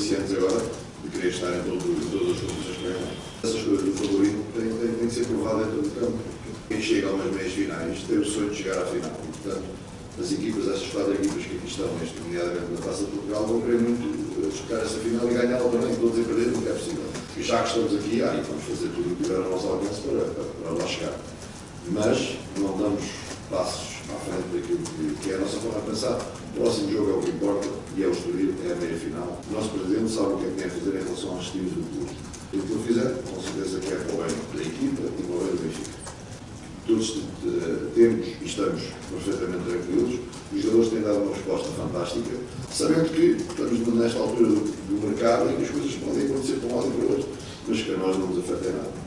aliciantes agora de querer estar em todas as competições que ganham. Essas coisas do favorito têm que ser provadas dentro do campo. Quem chega a umas meias finais tem o sonho de chegar à final. Portanto, as equipas, estas 4 equipas que aqui estão, nomeadamente na Taça de Portugal, vão querer muito chegar a essa final e ganhá-la também, todos a perder, não é possível. E já que estamos aqui, vamos fazer tudo o que tiver ao nosso alcance para lá chegar. Mas não damos passos à frente daquilo que é a nossa forma de pensar. O próximo jogo é o que importa e é o Estoril, é a meia-final. O nosso Presidente sabe o que é que tem a fazer em relação aos destinos do clube. Tudo o que eu fizer, com certeza que é para o bem da equipa e para o bem do Benfica. Todos temos e estamos perfeitamente tranquilos. Os jogadores têm dado uma resposta fantástica, sabendo que estamos nesta altura do mercado e que as coisas podem acontecer para um lado e para o outro, mas que a nós não nos afeta em nada.